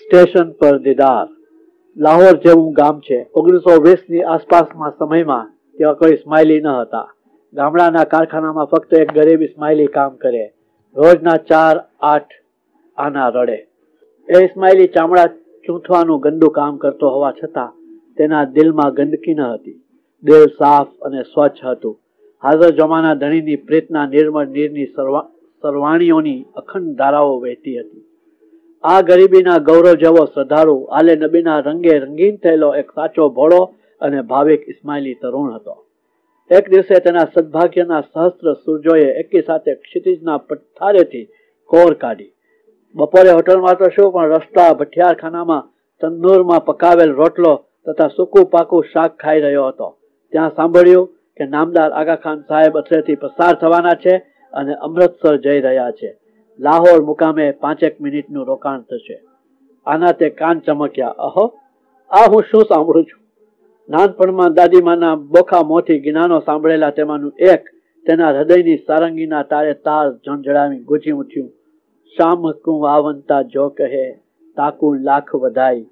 Station પર દીદાર. લાહોર જેવું ગામ છે. 1920ની આસપાસના સમયમાં ત્યાં કોઈ સ્માઇલી ન હતા. ગામડાના કારખાનામાં ફક્ત એક ગરીબ ઇસ્માઇલી કામ કરે. રોજના 4-8 આના રડે. એ ઇસ્માઇલી ચામડા ચૂંથવાનું ગંદુ કામ કરતો હોવા છતાં તેના દિલમાં ગંદકી ન હતી. દિલ સાફ અને સ્વચ્છ હતું. હાજર જમાના ધણીની પ્રીતના નિર્મળ નીરની સરવાણીઓની અખંડ ધારાઓ વહેતી હતી. આ ગરીબીના ગૌરવ જેવો શ્રદ્ધાળુ આલે નબીના રંગે રંગીન થયેલો એક સાચો ભોળો અને ભાવિક ઇસ્માઇલી તરુણ હતો. એક દિવસે તેના સદભાગ્યના સહસ્ત્ર સૂરજોએ એકી સાથે ક્ષિતિજના પથ્થારેથી કોર કાઢી. બપોરે હોટલમાં તો શું, પણ રસ્તા ભઠિયારખાનામાં તંદૂરમાં પકાવેલ રોટલો તથા સૂકું પાકું શાક ખાઈ રહ્યો હતો. ત્યાં સાંભળ્યું કે નામદાર આગાખાન સાહેબ અથરેથી પસાર થવાના છે અને અમૃતસર જઈ રહ્યા છે. લાહોર મુકામે 5 મિનિટનું રોકાણ થશે. આના તે કાન ચમક્યા. અહો, આ હું શું સાંભળું છું? નાનપણમાં દાદીમાના બોખા મોંથી ગિનાનો સાંભળેલા તેમાંનું એક તેના હૃદયની સારંગીના તારે તાર ઝણઝણાવી ગુંજી ઉઠ્યું. શામ કું આવંતા જો કહે તાકું લાખ વધાઈ,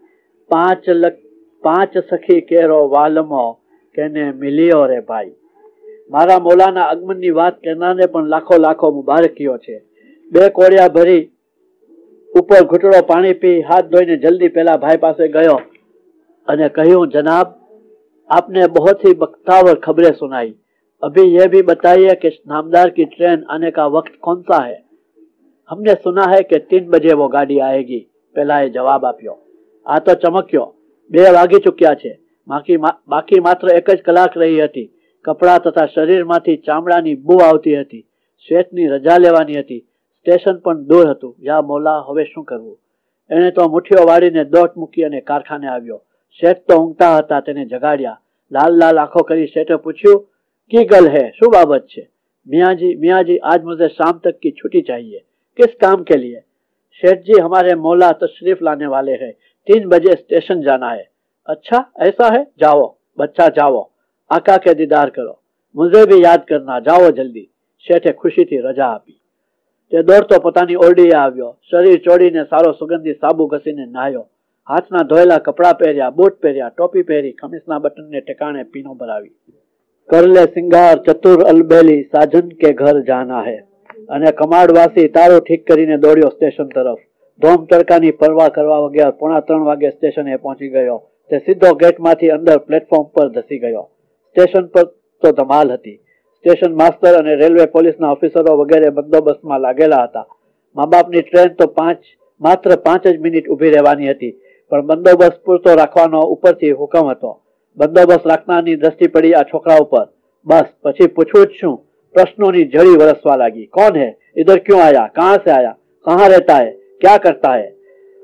5 સખી કેરો વાલમો કેને મિલિયો રે ભાઈ. મારા મોલાના આગમનની વાત કરનારને પણ લાખો લાખો મુબારકીઓ છે. 2 કોળિયા ભરી ઉપર ઘૂંટડો પાણી પી હાથ ધોઈને જલ્દી પેલા ભાઈ પાસે ગયો અને કહ્યું, જનાબ आपने बहुत ही बख्तावर खबरें सुनाई. अभी यह भी बताइए कि नामदार की ट्रेन आने का वक्त कौन सा है? हमने सुना है कि 3 बजे वो गाड़ी आएगी. પેલાએ જવાબ આપ્યો. આ તો ચમક્યો. 2 વાગી ચૂક્યા છે. બાકી માત્ર 1 જ કલાક રહી હતી. કપડાં તથા શરીરમાંથી ચામડાની બૂ આવતી હતી. શેઠની રજા લેવાની હતી. સ્ટેશન પણ દૂર હતું. યા મોલા, હવે શું કરવું? એણે તો મુઠ્ઠીઓ વાળીને દોટ મૂકી અને કારખાને આવ્યો. શેઠ તો ઊંઘતા હતા. તેને જગાડ્યા. લાલ લાલ આંખો કરી શેઠે પૂછ્યું, કી ગલ હે, શું બાબત છે? मियाँ जी आज मुझे शाम तक की छुट्टी चाहिए. किस काम के लिए? शेठ जी, हमारे मौला तशरीफ लाने वाले हैं. 3 बजे स्टेशन जाना है. अच्छा ऐसा है, जाओ बच्चा जाओ, आका के दीदार करो, मुझे भी याद करना, जाओ जल्दी. શેઠે ખુશીથી રજા આપી. તે દોડતો પોતાની ઓરડીએ આવ્યો. શરીર ચોડીને સારો સુગંધી સાબુ ઘસીને નાહ્યો. હાથના ધોયેલા કપડાં પહેર્યા, બૂટ પહેર્યા, ટોપી પહેરી, ખમીસના બટનને ઠેકાણે પીનો ભરાવી. કરલે સિંગાર ચતુર અલબેલી સાજન કે ઘર જાના હે. અને કમાડવાસી તારું ઠીક કરીને દોડ્યો સ્ટેશન તરફ. ધોમ તડકાની પરવા કરવા વગર 2:45 વાગે સ્ટેશને પહોંચી ગયો. તે સીધો ગેટમાંથી અંદર પ્લેટફોર્મ પર ધસી ગયો. સ્ટેશન પર તો ધમાલ હતી. સ્ટેશન માસ્તર અને રેલવે પોલીસના ઓફિસરો વગેરે બંદોબસ્તમાં લાગેલા હતા. મા બાપની ટ્રેન તો માત્ર 5 જ મિનિટ ઊભી રહેવાની હતી, પણ બંદોબસ્ત પૂરતો રાખવાનો ઉપરથી હુકમ હતો. બંદોબસ્ત રાખનારની દ્રષ્ટિ પડી આ છોકરા ઉપર. બસ પછી પૂછવું જ શું? પ્રશ્નોની જડી વરસવા લાગી. કોણ હે? ઇધર ક્यों આયા? કહાં સે આયા? કહાં રહેતા હે? ક્યા કરતા હે?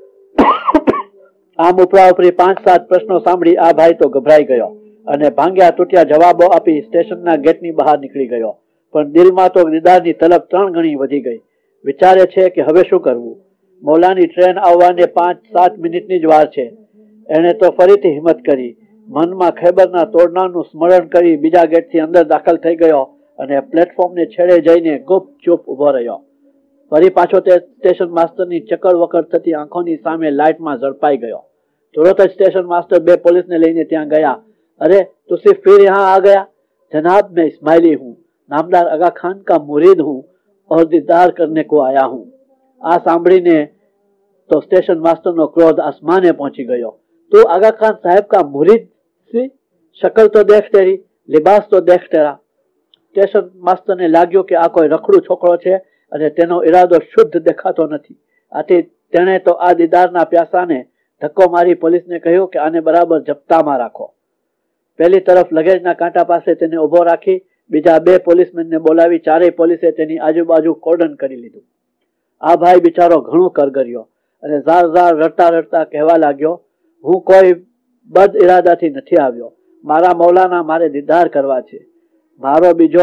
આમ ઉપરા ઉપરી 5-7 પ્રશ્નો સાંભળી આ ભાઈ તો ગભરાઈ ગયો અને ભાંગ્યા તૂટ્યા જવાબો આપી સ્ટેશનના ગેટની બહાર નીકળી ગયો. પણ દિલમાં તો દીદારની તલબ 3 ગણી વધી ગઈ. વિચારે છે કે હવે શું કરવું? મૌલાની ટ્રેન આવવાને 5-7 મિનિટની જ વાર છે. એણે તો ફરીથી હિંમત કરી. મનમાં ખૈબરના તોડનારનું સ્મરણ કરી બીજા ગેટથી અંદર દાખલ થઈ ગયો અને પ્લેટફોર્મને છેડે જઈને ગુપચૂપ ઉભો રહ્યો. ફરી પાછો તે સ્ટેશન માસ્ટરની ચકર વકર થતી આંખોની સામે લાઇટમાં ઝડપાઈ ગયો. तुरंत स्टेशन मास्टर 2 पुलिस ने लेने ત્યાં ગયા. अरे तुसी फिर यहाँ आ गया? जनाब मैं इस्माइली हूँ, नामदार आगा खान का मुरीद हूँ और दीदार करने को आया हूँ. आ સાંભળીને तो स्टेशन मास्टर નો क्रोध आसमाने पहुंची गयो. तू आगा खान साहब का मुरीद सी? शक्ल तो देख तेरी, लिबास तो देख तेरा. स्टेशन मास्टर ने लाग्यो કે આ કોઈ રખડું છોકરો છે અને તેનો ઈરાદો શુદ્ધ દેખાતો નથી. આથી તેણે તો આ દીદારના પ્યાસાને ધક્કો મારી પોલીસને કહ્યું કે આને બરાબર જપ્તામાં રાખો. પહેલી તરફ લગેજના કાંટા પાસે તેને ઉભો રાખી બીજા 2 પોલીસમેનને બોલાવી ચારેય પોલીસે તેની આજુબાજુ કોર્ડન કરી લીધું. આ ભાઈ બિચારો ઘણો કરગર્યો અને ઝાર ઝાર રડતા રડતા કહેવા લાગ્યો, હું કોઈ બદ ઇરાદાથી નથી આવ્યો. મારા મૌલાના મારે દીદાર કરવા છે. મારો બીજો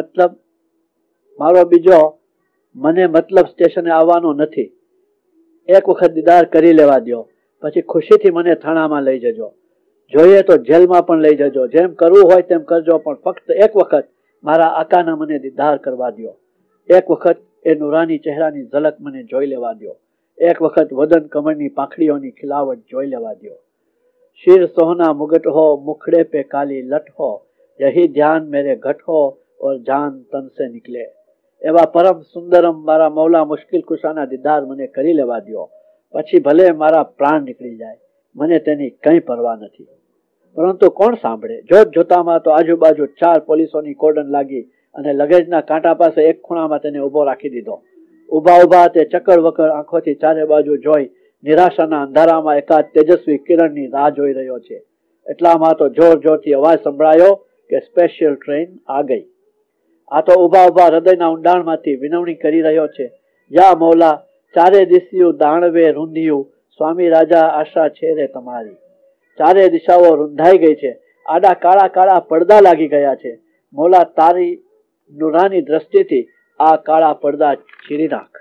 મને મતલબ સ્ટેશને આવવાનો નથી. એક વખત દીદાર કરી લેવા દો, પછી ખુશીથી મને થાણામાં લઈ જજો. જોઈએ તો જેલમાં પણ લઈ જજો. જેમ કરવું હોય તેમ કરજો, પણ ફક્ત એક વખત મારા આકાના મને દીદાર કરવા દો. એક વખત એ નુરાની ચહેરાની ઝલક મને જોઈ લેવા દો. એક વખત વદન કમળની પાંખડીઓની ખિલાવટ જોઈ લેવા દો. શિર સોહના મુગટ હો, મુખડે पे काली लट हो, यही ध्यान मेरे घट हो और जान तन से निकले. એવા પરમ સુંદરમ મારા મૌલા મુશ્કિલ કુશાના દીદાર મને કરી લેવા દો, પછી ભલે મારા પ્રાણ નીકળી જાય, મને તેની કંઈ પરવા નથી. પરંતુ કોણ સાંભળે? જોત જોતામાં તો આજુબાજુ 4 પોલીસોની કોર્ડન લાગી અને લગેજના કાંટા પાસે એક ખૂણામાં તેને ઉભો રાખી દીધો. ઉભા ઉભા તે ચકર વકર આંખોથી ચારે બાજુ જોઈ નિરાશાના અંધારામાં એકાદ તેજસ્વી કિરણની રાહ જોઈ રહ્યો છે. એટલામાં તો જોર જોરથી અવાજ સંભળાયો કે સ્પેશિયલ ટ્રેન આ ગઈ. આ તો ઉભા ઉભા હૃદયના ઊંડાણમાંથી વિનવણી કરી રહ્યો છે, યા મૌલા, ચારે દિશિયું દાણવે રૂંધિયું, સ્વામી રાજા આશા છે રે તમારી. ચારે દિશાઓ રૂંધાઈ ગઈ છે, આડા કાળા કાળા પડદા લાગી ગયા છે. મૌલા, તારી નુરાની દ્રષ્ટિથી આ કાળા પડદા ચીરી નાખ.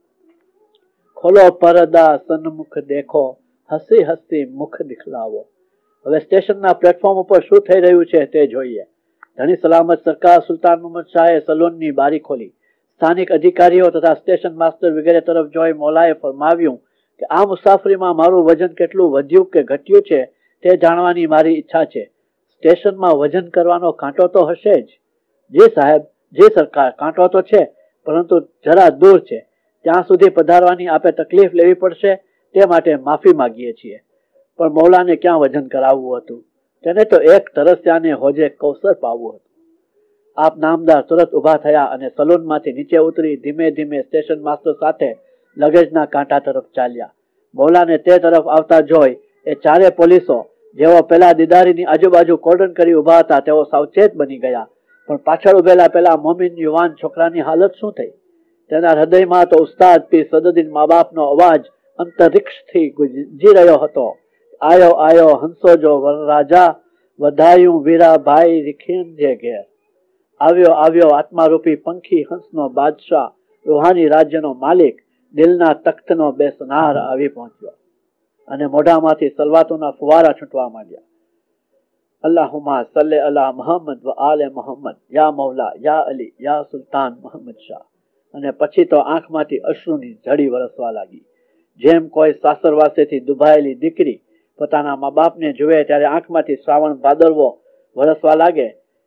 ખોલો પરદા, સન્મુખ દેખો, હસી હસી મુખ દિખલાવો. હવે સ્ટેશનના પ્લેટફોર્મ ઉપર શું થઈ રહ્યું છે તે જોઈએ. ધણી સલામત સરકાર સુલતાન મોહમ્મદ શાહે સલૂનની બારી ખોલી. સ્થાનિક અધિકારીઓ તથા સ્ટેશન માસ્ટર વગેરે તરફ જોઈ મૌલાએ ફરમાવ્યું કે આ મુસાફરીમાં મારું વજન કેટલું વધ્યું કે ઘટ્યું છે તે જાણવાની મારી ઈચ્છા છે. સ્ટેશનમાં વજન કરવાનો કાંટો તો હશે જ. જી સાહેબ, જી સરકાર, કાંટો તો છે, પરંતુ જરા દૂર છે. ત્યાં સુધી પધારવાની આપે તકલીફ લેવી પડશે, તે માટે માફી માંગીએ છીએ. પણ મૌલાને ક્યાં વજન કરાવવું હતું? તેને તો એક તરસ્યાને હોજે કૌસર પાવવું હતું. આપ નામદાર તુરત ઉભા થયા અને સલૂનમાંથી નીચે ઉતરી ધીમે ધીમે સ્ટેશન માસ્ટર સાથે લગેજના કાંટા તરફ ચાલ્યા. મૌલાને તે તરફ આવતા જોઈ એ ચારે પોલીસો, જેઓ પેલા દીદારીની આજુબાજુ કોર્ડન કરી ઉભા હતા, તેઓ સાવચેત બની ગયા. પણ પાછળ ઉભેલા પેલા મોમીન યુવાન છોકરાની હાલત શું થઈ? તેના હૃદયમાં તો ઉસ્તાદ પીર સદુદ્દીન મા બાપનો અવાજ અંતરિક્ષથી ગુંજી રહ્યો હતો. આયો આયો હંસો જો વરરાજા, વધાયું વીરા ભાઈ રીખીનજે ઘેર. આવ્યો આવ્યો આત્મારૂપી પંખી હંસનો બાદશાહ, રૂહાની રાજ્યનો માલિક, દિલના તખ્તનો બેસનાર આવી પહોંચ્યો. અને મોઢામાંથી સલવાતોના ફુવારા છૂટવા માંડ્યા. અલ્લાહુમ્મા સલ્લે અલા મુહમ્મદ વ આલે મુહમ્મદ, યા મૌલા, યા અલી, યા સુલતાન મુહમ્મદ શાહ. અને પછી તો આંખમાંથી અશ્રુની ઝડી વરસવા લાગી. જેમ કોઈ સાસરવાસેથી દુભાયેલી દીકરી પોતાના મા બાપને જુએ ત્યારે આંખમાંથી શ્રાવણ ભાદરવો વરસવા લાગે,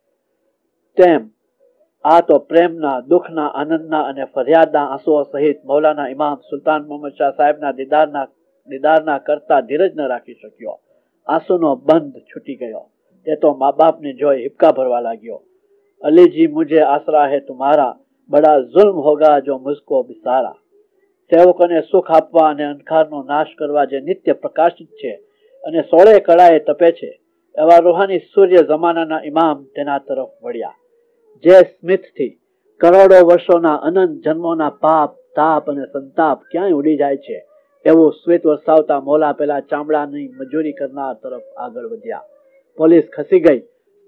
તેમ આ તો પ્રેમના, દુઃખના, આનંદના અને ફરિયાદના આંસુઓ સહિત મૌલાના ઇમામ સુલતાન મોહમ્મદ શાહ સાહેબના દીદારના કરતા ધીરજ ન રાખી શક્યો. આંસુનો બંધ છૂટી ગયો. તે તો મા બાપને જોઈ હિપકા ભરવા લાગ્યો. અલીજી મુझे આસરા હે તુમ્હારા, બડા જુલ્મ હોગા જો મુઝકો બિસારા. સેવકોને સુખ આપવા અને અંધકારનો નાશ કરવા જે નિત્ય પ્રકાશિત છે અને 16 કળાએ તપે છે, એવા રૂહાની સૂર્ય જમાનાના ઇમામ તેના તરફ વળ્યા. જે સ્મિતથી કરોડો વર્ષોના અનંત જન્મોના પાપ, તાપ અને સંતાપ ક્યાંય ઉડી જાય છે, એવું સ્મિત વરસાવતા મૌલા પેલા ચામડાની મજૂરી કરનાર તરફ આગળ વધ્યા. પોલીસ ખસી ગઈ.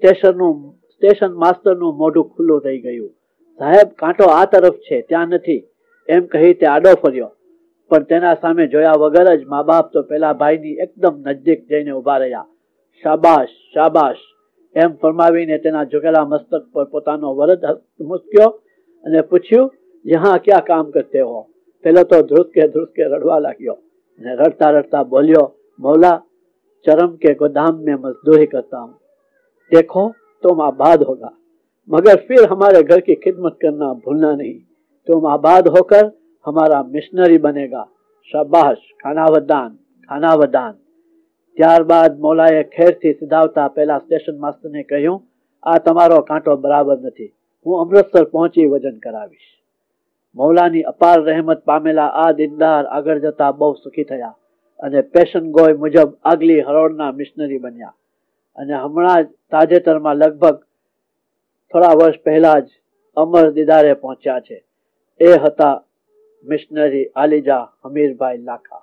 સ્ટેશન માસ્ટરનું મોઢું ખુલ્લું થઈ ગયું. સાહેબ, કાંટો આ તરફ છે, ત્યાં નથી, એમ કહી તે આડો ફર્યો. પણ તેના સામે જોયા વગર જ મા બાપ તો પેલા ભાઈની એકદમ નજદીક જઈને ઉભા રહ્યા. શાબાશ શાબાશ એમ ફરમાવીને તેના ઝુકેલા મસ્તક પર પોતાનો વરદ મૂક્યો અને પૂછ્યું, યહાં ક્યાં કામ કરતે હો? પેલો તો ધ્રુસકે રડવા લાગ્યો અને રડતા રડતા બોલ્યો, मौला, चरम के गोदाम में मजदूरी करता हूँ, देखो तुम आबाद होगा, मगर फिर हमारे घर की खिदमत करना भूलना नहीं. तुम आबाद होकर हमारा मिशनरी बनेगा. शाबाश, खानावदान खानावदान. ત્યારબાદ મૌલાએ ખેરથી સિધાવતા પહેલા સ્ટેશન માસ્ટરને કહ્યું, આ તમારો કાંટો બરાબર નથી, હું અમૃતસર પહોંચી વજન કરાવીશ. મૌલાની અપાર રહેમત પામેલા આ દીનદાર આગળ જતા બહુ સુખી થયા અને પેશન ગોય મુજબ આગલી હરોળના મિશનરી બન્યા. અને હમણાં જ તાજેતરમાં લગભગ થોડા વર્ષ પહેલા જ અમર દીદારે પહોંચ્યા છે. એ હતા મિશનરી આલીજા હમીરભાઈ લાખા.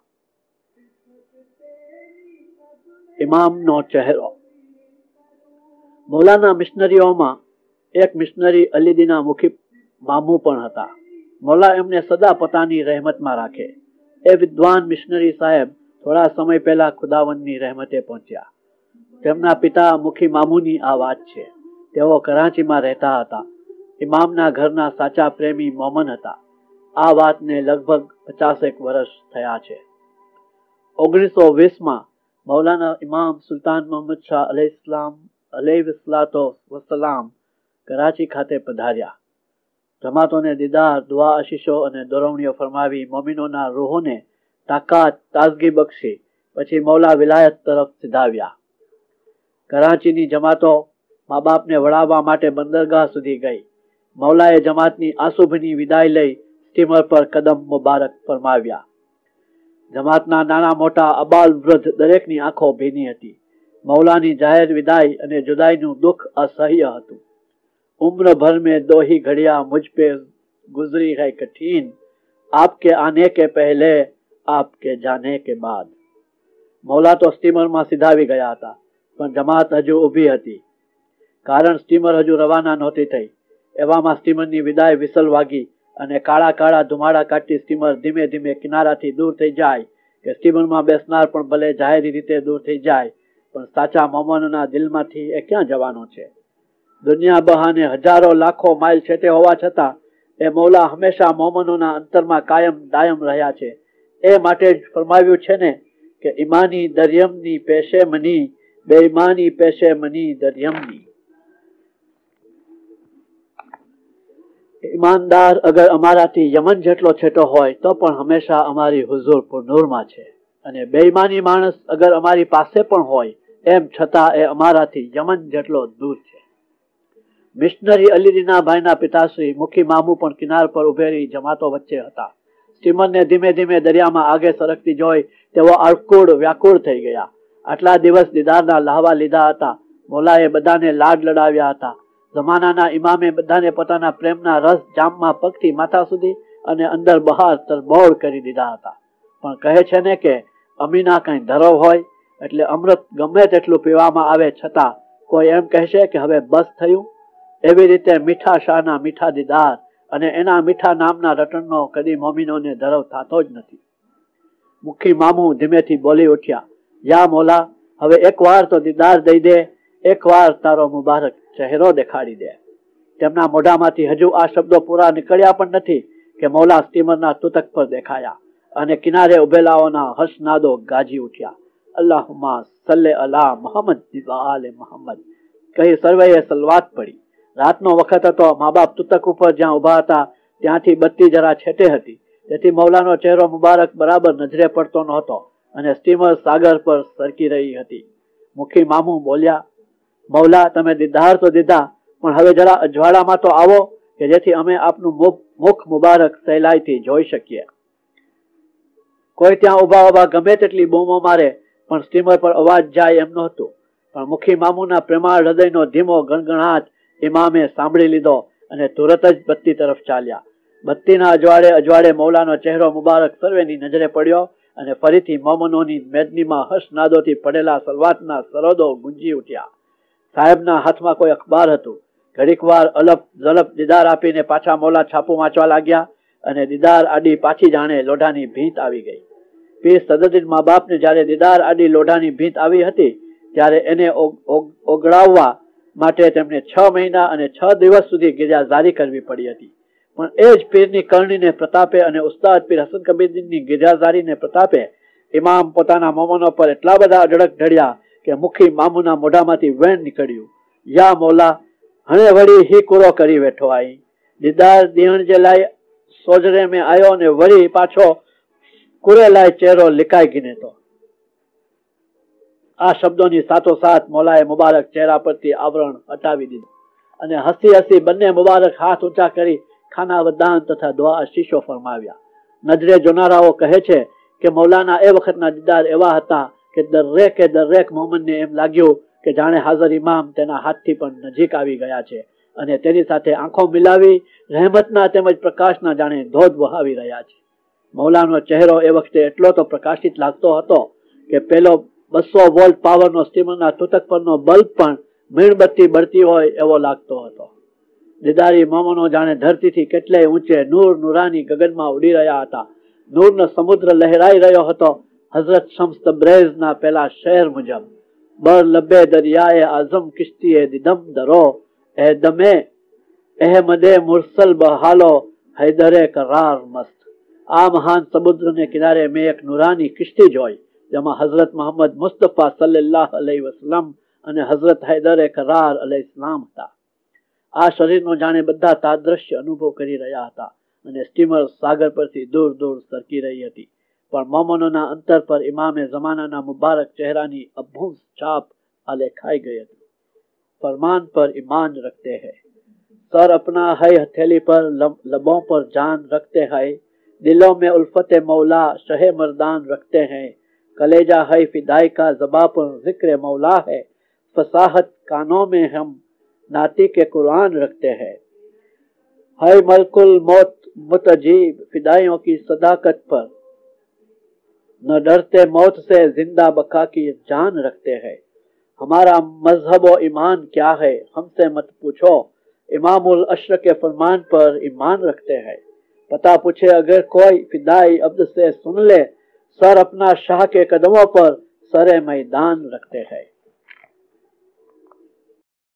ઇમામનો ચહેરો. મૌલાના મિશનરીઓમાં એક મિશનરી અલીદીના મુખી મામુ પણ હતા. મૌલા એમને સદા પોતાની રહેમતમાં રાખે. એ વિદ્વાન મિશનરી સાહેબ થોડા સમય પહેલા ખુદાવંદની રહેમતે પહોંચ્યા. તેમના પિતા મુખી મામુની આ વાત છે. તેઓ કરાચીમાં રહેતા હતા. ઇમામના ઘરના સાચા પ્રેમી મોમન હતા. આ વાતને લગભગ 50 વર્ષ થયા છે. 1920 મૌલાના ઇમામ સુલતાન મોહમ્મદ શાહ અલૈહિસ્સલામ કરાચી ખાતે પધાર્યા. જમાતોને દીદાર, દુઆ, આશીષો અને દોરવણીઓ ફરમાવી મોમિનોના રૂહોને તાકાત, તાજગી બક્ષી પછી મૌલા વિલાયત તરફ સીધાવ્યા. કરાચીની જમાતો મા બાપને વળાવવા માટે બંદરગાહ સુધી ગઈ. મૌલાએ જમાતની આંસુભીની વિદાય લઈ સ્ટીમર પર કદમ મુબારક ફરમાવ્યા. જમાતના નાના મોટા, અબાલ વૃદ્ધ દરેકની આંખો ભીની હતી. મૌલાની જાહેર વિદાય અને જુદાઈનું દુઃખ અસહ્ય હતું. उम्र भर में 2 ही घड़ियां मुझ पे गुजरी है कठिन, आपके आने के पहले आपके जाने के बाद. मौला तो સ્ટીમરમાં સીધાવી ગયા હતા, પણ જમાત હજુ ઊભી હતી. કારણ સ્ટીમર હજુ રવાના નહોતી થઈ. એવામાં સ્ટીમરની વિદાય વિસલ વાગી અને કાળા કાળા ધુમાડા કાઢતી સ્ટીમર ધીમે ધીમે કિનારાથી દૂર થઈ જાય કે સ્ટીમરમાં બેસનાર પણ ભલે જાહેરી રીતે દૂર થઈ જાય, પણ સાચા મોમનોના દિલમાંથી એ ક્યાં જવાનો છે? દુનિયા બહાને હજારો લાખો માઇલ છેટે હોવા છતાં એ મૌલા હંમેશા મોમનોના અંતરમાં કાયમ દાયમ રહ્યા છે. એ માટે જ ફરમાવ્યું છે ને કે ઈમાની દરિયમની પેશે મની, બેઈમાની પેશે મની દરિયમની. ઈમાનદાર અગર અમારાથી યમન જેટલો છેટો હોય તો પણ હંમેશા અમારી હુઝુર પુરનૂરમાં છે, અને બેઈમાની માણસ અગર અમારી પાસે પણ હોય એમ છતાં એ અમારાથી યમન જેટલો દૂર છે. મિશનરી અલીદીના ભાઈના પિતાશ્રી મુખી મામુ પણ કિનાર પર ઉભેલી જમાતો વચ્ચે હતા. સ્ટીમરને ધીમે ધીમે દરિયામાં આગે સરકતી જોઈ તેઓ આકુળ વ્યાકુળ થઈ ગયા. આટલા દિવસ દીદારના લહાવા લીધા હતા. મૌલાએ બધાને લાડ લડાવ્યા હતા. જમાનાના ઇમામે બધાને પોતાના પ્રેમના રસ જામમાં પગથી માથા સુધી અને અંદર બહાર તરબોળ કરી દીધા હતા. પણ કહે છે ને કે અમીના કઈ ધરવ હોય એટલે અમૃત ગમે તેટલું પીવામાં આવે છતાં કોઈ એમ કહેશે કે હવે બસ થયું. એવી રીતે મીઠા શાહના મીઠા દીદાર અને એના મીઠા નામના રટણનો કદી મોમિનોને ધરવ થતો જ નથી. મુખી મામુ ધીમેથી બોલી ઉઠ્યા, યા મૌલા, હવે એકવાર તો દીદાર દઈ દે, એકવાર તારો મુબારક ચહેરો દેખાડી દે. તેમના મોઢામાંથી હજુ આ શબ્દો પૂરા નીકળ્યા પણ નથી કે મૌલા સ્ટીમરના તુતક પર દેખાયા અને કિનારે ઉભેલાઓના હર્ષનાદો ગાજી ઉઠ્યા. અલ્લાહુમ્મા સલ્લે અલા મુહમ્મદ વ આલે મુહમ્મદ કહી સર્વેએ સલવાત પડી. રાતનો વખત હતો. મા બાપ તુતક ઉપર જ્યાં ઉભા હતા ત્યાંથી બત્તી જરા છેટે હતી, તેથી મૌલાનો ચહેરો મુબારક બરાબર નજરે પડતો નહોતો અને સ્ટીમર સાગર પર સરકી રહી હતી. મુખી મામુ બોલ્યા, મૌલા, તમે દીદાર તો દીધા, પણ હવે જરા અજવાળામાં તો આવો કે જેથી અમે આપનું મુખ મુબારક સહેલાઈથી જોઈ શકીએ. કોઈ ત્યાં ઉભા ઉભા ગમે તેટલી બૂમો મારે પણ સ્ટીમર પર અવાજ જાય એમ નહોતું. પણ મુખી મામુના પ્રેમાળ હૃદયનો ધીમો ગણગણાટ ઇમામે સાંભળી લીધો અને તુરત જ બત્તી તરફ ચાલ્યા. બત્તીના અજવાળે અજવાળે મૌલાનો ચહેરો મુબારક સર્વેની નજરે પડ્યો અને ફરીથી મોમનોની મેદનીમાં હર્ષનાદોથી પડેલા સલવાતના સરોદો ગુંજી ઉઠ્યા. સાહેબના હાથમાં કોઈ અખબાર હતું. ઘડીક વાર અલપ ઝલપ દીદાર આપીને પાછા મૌલા છાપું વાંચવા લાગ્યા અને દીદાર આડી પાછી જાણે લોઢાની ભીંત આવી ગઈ. પીર સદરુદ્દીન મા બાપને જયારે દીદાર આડી લોઢાની ભીંત આવી હતી ત્યારે એને ઓગળાવવા માટે તેમને 6 મહિના અને 6 દિવસ સુધી ગિરજાઝારી કરવી પડી હતી. પણ એ જ પીરની કરણીને પ્રતાપે અને ઉસ્તાદ પીર હસન કબીરદીનની ગિરજાઝારીને પ્રતાપે ઇમામ પોતાના મોમનો પર એટલા બધા અઢળક ઢળ્યા કે મુખી મામુના મોઢામાંથી વેણ નીકળ્યું. યા મૌલા, હણે વળી હી કુરો કરી બેઠો આઈ. દીદાર દિયણ જે લાઈ સોજરે મેં આયો અને વળી પાછો કુરે લાઈ ચહેરો લીકાઈ ગીને તો. આ શબ્દોની સાથોસાથ મૌલાએ મુબારક ચહેરા પરથી આવરણ હટાવી દીધું અને હસી હસી બંને મુબારક હાથ ઊંચા કરી ખાના વદાન તથા દુઆ આશીષો ફરમાવ્યા. નજરે જોનારાઓ કહે છે કે મૌલાના એ વખતના દીદાર એવા હતા કે દરેક મોમનને એમ લાગ્યું કે જાણે હાજર ઇમામ તેના હાથથી પણ નજીક આવી ગયા છે અને તેની સાથે આંખો મિલાવી રહેમતના તેમજ પ્રકાશના જાણે ધોધ વહાવી રહ્યા છે. મૌલાનો ચહેરો એ વખતે એટલો તો પ્રકાશિત લાગતો હતો કે પેલો 200 વોલ્ટ પાવરનો સ્ટીમરના તુતક પરનો બલ્બ પણ મીણબત્તી બળતી હોય એવો લાગતો હતો. દીદારી મોમનો જાણે ધરતીથી કેટલાય ઊંચે નૂર નુરાની ગગનમાં ઉડી રહ્યા હતા. નૂરનો સમુદ્ર લહેરાઈ રહ્યો હતો. હઝરત શમ્સ તબ્રેઝના પેલા શેર મુજબ, બર લબે દરિયાએ આઝમ કિશ્તીએ દિદમ દરો, એ દમે અહેમદે મુરસલ બહાલો હૈદરે કરાર મસ્ત. આ મહાન સમુદ્રને કિનારે મેં એક નુરાની કિશ્તી જોઈ, જેમાં હઝરત મોહમ્મદ મુસ્તફા સલ્લલ્લાહુ અલૈહિ વસલ્લમ અને હઝરત હૈદરે કરાર અલૈહિસ્સલામ હતા. આ શરીરનો જાણે બધા તાદ્રશ્ય અનુભવ કરી રહ્યા હતા અને સ્ટીમર સાગર પરથી દૂર દૂર સરકી રહી હતી, પણ મોમનોના અંતર પર ઇમામે જમાનાના મુબારક ચહેરાની અભૂત છાપ आलेखाई गई थी. फरमान पर ईमान रखते हैं, सर अपना है हथेली पर, लबों पर जान रखते हैं, दिलों में उल्फत मौला शहे मर्दान रखते हैं, कलेजा है फिदाई का, ज़बां पर जिक्र मौला है, फसाहत कानों में हम नाती के कुरान रखते हैं, है मलकुल मौत मुतजीब फिदाइयों की सदाकत पर, न डरते मौत से जिंदा बका की जान रखते हैं. हमारा मजहब और ईमान क्या है हमसे मत पूछो, इमामुल अशर के फरमान पर ईमान रखते हैं. पता पूछे अगर कोई फिदाई अब्द से सुन ले, सर अपना शाह के कदमों पर सरे मैदान रखते हैं.